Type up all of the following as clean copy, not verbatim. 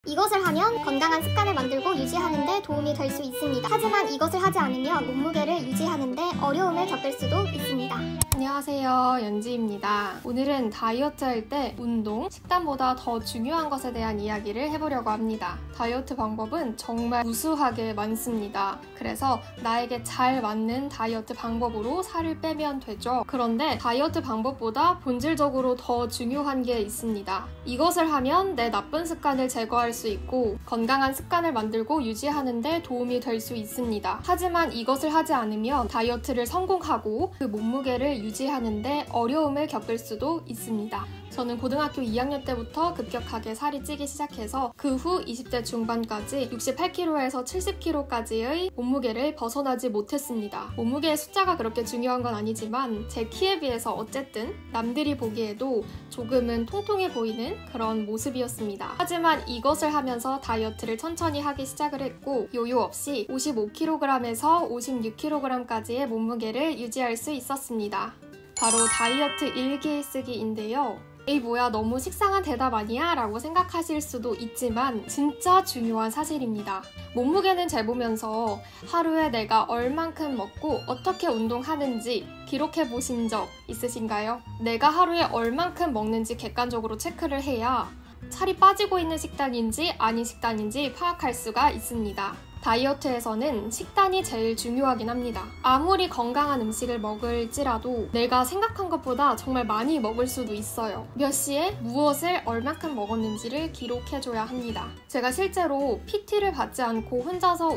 이것을 하면 건강한 습관을 만들고 유지하는 데 도움이 될 수 있습니다. 하지만 이것을 하지 않으면 몸무게를 유지하는 데 어려움을 겪을 수도 있습니다. 안녕하세요, 연지입니다. 오늘은 다이어트 할 때 운동, 식단보다 더 중요한 것에 대한 이야기를 해보려고 합니다. 다이어트 방법은 정말 무수하게 많습니다. 그래서 나에게 잘 맞는 다이어트 방법으로 살을 빼면 되죠. 그런데 다이어트 방법보다 본질적으로 더 중요한 게 있습니다. 이것을 하면 내 나쁜 습관을 제거할 수 있고 건강한 습관을 만들고 유지하는 데 도움이 될 수 있습니다. 하지만 이것을 하지 않으면 다이어트를 성공하고 그 몸무게를 유지하는 데 어려움을 겪을 수도 있습니다. 저는 고등학교 2학년 때부터 급격하게 살이 찌기 시작해서 그 후 20대 중반까지 68kg에서 70kg까지의 몸무게를 벗어나지 못했습니다. 몸무게의 숫자가 그렇게 중요한 건 아니지만 제 키에 비해서 어쨌든 남들이 보기에도 조금은 통통해 보이는 그런 모습이었습니다. 하지만 이것을 하면서 다이어트를 천천히 하기 시작을 했고 요요 없이 55kg에서 56kg까지의 몸무게를 유지할 수 있었습니다. 바로 다이어트 일기쓰기인데요. 에이 뭐야 너무 식상한 대답 아니야? 라고 생각하실 수도 있지만 진짜 중요한 사실입니다. 몸무게는 재보면서 하루에 내가 얼만큼 먹고 어떻게 운동하는지 기록해 보신 적 있으신가요? 내가 하루에 얼만큼 먹는지 객관적으로 체크를 해야 살이 빠지고 있는 식단인지 아닌 식단인지 파악할 수가 있습니다. 다이어트에서는 식단이 제일 중요하긴 합니다. 아무리 건강한 음식을 먹을지라도 내가 생각한 것보다 정말 많이 먹을 수도 있어요. 몇 시에 무엇을 얼만큼 먹었는지를 기록해줘야 합니다. 제가 실제로 PT를 받지 않고 혼자서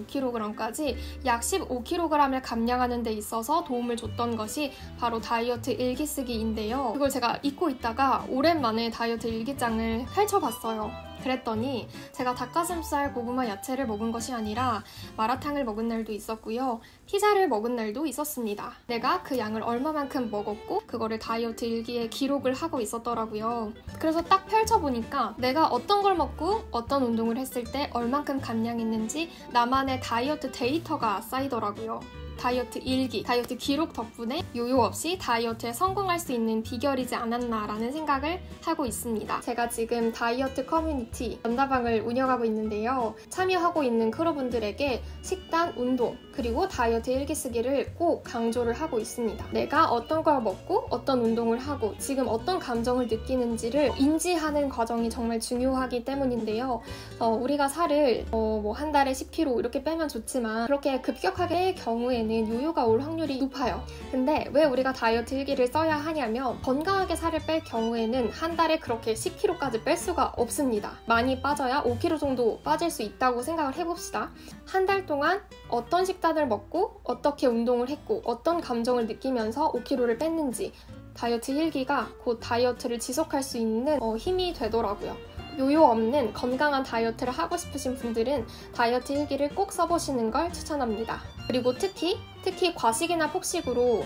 55kg까지 약 15kg을 감량하는 데 있어서 도움을 줬던 것이 바로 다이어트 일기쓰기인데요. 그걸 제가 잊고 있다가 오랜만에 다이어트 일기장을 펼쳐봤어요. 그랬더니 제가 닭가슴살, 고구마, 야채를 먹은 것이 아니라 마라탕을 먹은 날도 있었고요. 피자를 먹은 날도 있었습니다. 내가 그 양을 얼마만큼 먹었고 그거를 다이어트 일기에 기록을 하고 있었더라고요. 그래서 딱 펼쳐보니까 내가 어떤 걸 먹고 어떤 운동을 했을 때 얼만큼 감량했는지 나만의 다이어트 데이터가 쌓이더라고요. 다이어트 일기, 다이어트 기록 덕분에 요요 없이 다이어트에 성공할 수 있는 비결이지 않았나라는 생각을 하고 있습니다. 제가 지금 다이어트 커뮤니티 연다방을 운영하고 있는데요. 참여하고 있는 크루분들에게 식단, 운동, 그리고 다이어트 일기 쓰기를 꼭 강조를 하고 있습니다. 내가 어떤 걸 먹고 어떤 운동을 하고 지금 어떤 감정을 느끼는지를 인지하는 과정이 정말 중요하기 때문인데요. 우리가 살을 한 달에 10kg 이렇게 빼면 좋지만 그렇게 급격하게 뺄 경우에는 요요가 올 확률이 높아요. 근데 왜 우리가 다이어트 일기를 써야 하냐면 건강하게 살을 뺄 경우에는 한 달에 그렇게 10kg까지 뺄 수가 없습니다. 많이 빠져야 5kg 정도 빠질 수 있다고 생각을 해봅시다. 한 달 동안 어떤 식단을 먹고 어떻게 운동을 했고 어떤 감정을 느끼면서 5kg를 뺐는지 다이어트 일기가 곧 다이어트를 지속할 수 있는 힘이 되더라고요. 요요 없는 건강한 다이어트를 하고 싶으신 분들은 다이어트 일기를 꼭 써보시는 걸 추천합니다. 그리고 특히 과식이나 폭식으로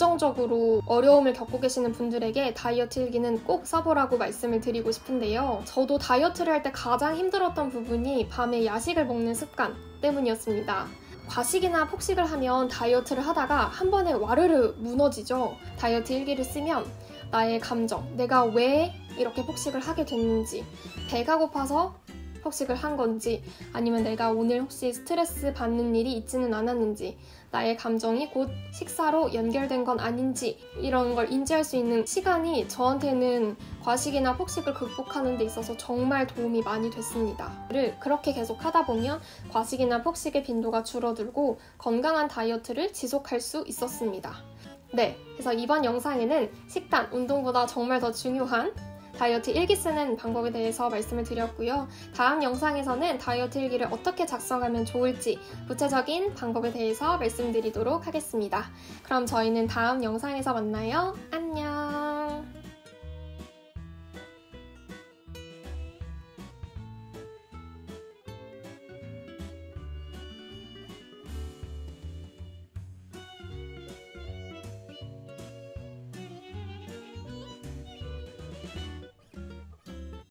감정적으로 어려움을 겪고 계시는 분들에게 다이어트 일기는 꼭 써보라고 말씀을 드리고 싶은데요. 저도 다이어트를 할 때 가장 힘들었던 부분이 밤에 야식을 먹는 습관 때문이었습니다. 과식이나 폭식을 하면 다이어트를 하다가 한 번에 와르르 무너지죠. 다이어트 일기를 쓰면 나의 감정, 내가 왜 이렇게 폭식을 하게 됐는지, 배가 고파서 폭식을 한 건지, 아니면 내가 오늘 혹시 스트레스 받는 일이 있지는 않았는지, 나의 감정이 곧 식사로 연결된 건 아닌지 이런 걸 인지할 수 있는 시간이 저한테는 과식이나 폭식을 극복하는 데 있어서 정말 도움이 많이 됐습니다. 그렇게 계속 하다 보면 과식이나 폭식의 빈도가 줄어들고 건강한 다이어트를 지속할 수 있었습니다. 네, 그래서 이번 영상에는 식단, 운동보다 정말 더 중요한 다이어트 일기 쓰는 방법에 대해서 말씀을 드렸고요. 다음 영상에서는 다이어트 일기를 어떻게 작성하면 좋을지 구체적인 방법에 대해서 말씀드리도록 하겠습니다. 그럼 저희는 다음 영상에서 만나요. 안녕!